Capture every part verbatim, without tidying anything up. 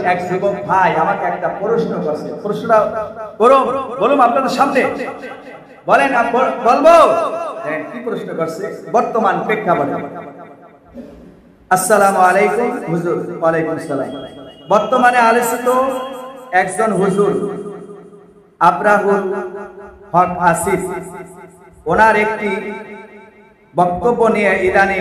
এক যুবক ভাই আমাকে একটা প্রশ্ন করছে, প্রশ্নটা করো বলুন আপনাদের সামনে, বলেন বলবো কি প্রশ্ন করছে বর্তমান প্রেক্ষাপটে। আসসালামু আলাইকুম হুজুর। ওয়ালাইকুম আসসালাম। বর্তমানে আলোচিত একজন হুজুর আবরাহুল হক আসিফ, ওনার একটি বক্তব্য নিয়ে ইদানিং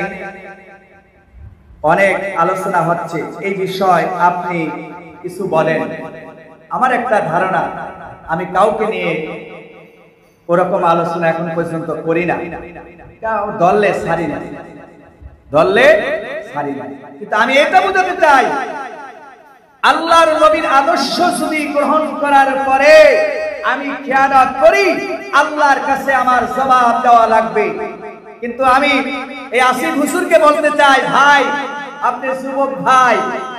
অনেক আলোচনা হচ্ছে। এই বিষয় আপনি কিছু বলেন। আমার একটা ধারণা, আমি কাউকে নিয়ে ওরকম আলোচনা এখন পর্যন্ত করি না, দললে ছাড়ি না, দললে ছাড়ি না। কিন্তু আমি এটা বোঝাতে চাই, আল্লাহর নবীর আদর্শ যদি গ্রহণ করার পরে আমি খেয়ানত করি, আল্লাহর কাছে আমার জবাব দেওয়া লাগবে। কিন্তু আমি এই আসিফ হুজুরকে বলতে চাই, ভাই আপনি যুবক ভাই,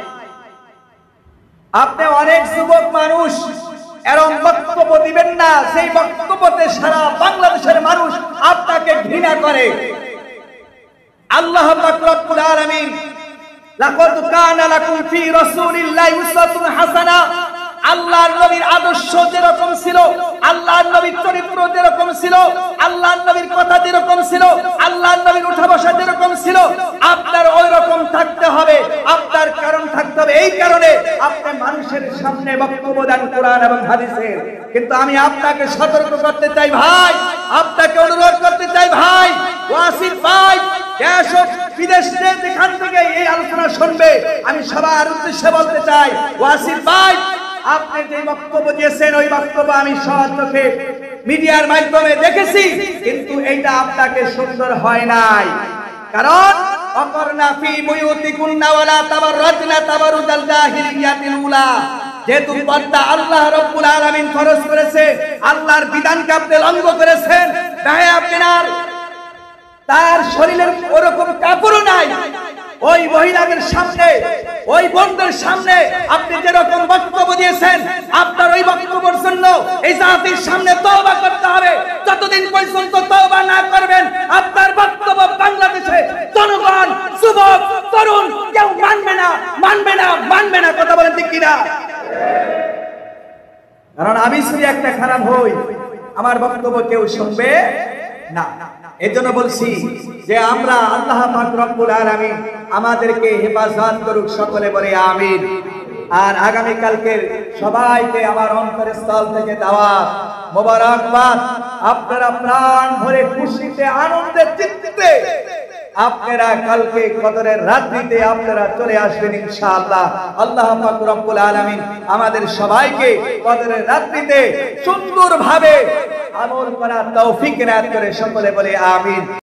আপনি অনেক যুবক মানুষ, এরকম বক্তব্য দিবেন না সেই বক্তব্যতে সারা বাংলাদেশের মানুষ আপনাকে ঘৃণা করে। আল্লাহ পাক রব্বুল আলামিন লাকাদ কানা লাকুম ফি রাসূলিল্লাহি উসওয়াতুন হাসানা, আল্লাহর নবীর আদর্শ যেরকম ছিল, আল্লাহর নবীর চরিত্র যেরকম ছিল, আল্লাহর নবীর কথা যেরকম ছিল, আল্লাহর নবীর উঠা বসা যেরকম ছিল, আপনার ওই রকম থাকতে হবে। আপনার কারণ থাকতে হবে, এই কারণে আপনি মানুষের সামনে বক্তব্য দেন কোরআন এবং হাদিসের। কিন্তু আমি আপনাকে সতর্ক করতে চাই ভাই, আপনাকে অনুরোধ করতে চাই ভাই, ওয়াসিফ ভাই, দেশ ও বিদেশে যেখান থেকে এই আলোচনা শুনবে, আমি সবার উদ্দেশ্যে বলতে চাই, ওয়াসিফ ভাই আপনি যে বক্তব্য দিয়েছেন ওই বক্তব্য আমি সচক্ষে মিডিয়ার মাধ্যমে দেখেছি, কিন্তু এইটা আপনাকে সুন্দর হয় নাই। কারণ অকরনা ফি বুয়ুতিকুন্না ওয়ালা তাবাররাজনা তাবারুজাল জাহিলিয়াতিল উলা, যেহেতু পর্দা আল্লাহ রাব্বুল আলামিন ফরজ করেছে, আল্লাহর বিধানকে আপনি লঙ্ঘন করেছেন, তাই আপনার তার শরীরের ওরকম কাপড়ও নাই, ওই মহিলাদের সামনে, ওই বোনদের সামনে আপনি যেরকম বক্তব্য দিয়েছেন, আপনার ওই বক্তব্যের জন্য এই জাতির সামনে তওবা করতে হবে। যতদিন পর্যন্ত তওবা না করবেন, আপনার বক্তব্য বাংলাদেশে জনগণ, যুবক, তরুণ কেউ মানবে না, মানবে না, মানবে না। কথা বলেন ঠিক কিনা? কারণ আমি যদি একটা খারাপ হই, আমার বক্তব্য কেউ শুনবে না। এজন্য বলছি যে আমরা আল্লাহ পাক রব্বুল আলামিন আমাদেরকে হেফাজত করুক, সকলে বলে আমিন। আর আগামী কালকের সবাইকে আমার অন্তরের স্থল থেকে দাওয়াত, মোবারকবাদ। আপনারা প্রাণ ভরে খুশিতে আনন্দে চিত্তে আপনারা কালকে কদরের রাত্রিতে আপনারা চলে আসবেন ইনশাআল্লাহ। আল্লাহ পাক রব্বুল আলামিন আমাদের সবাইকে কদরের রাত্রিতে সুন্দরভাবে আমল করার তৌফিক এনায়েত করে, সকলে বলে আমিন।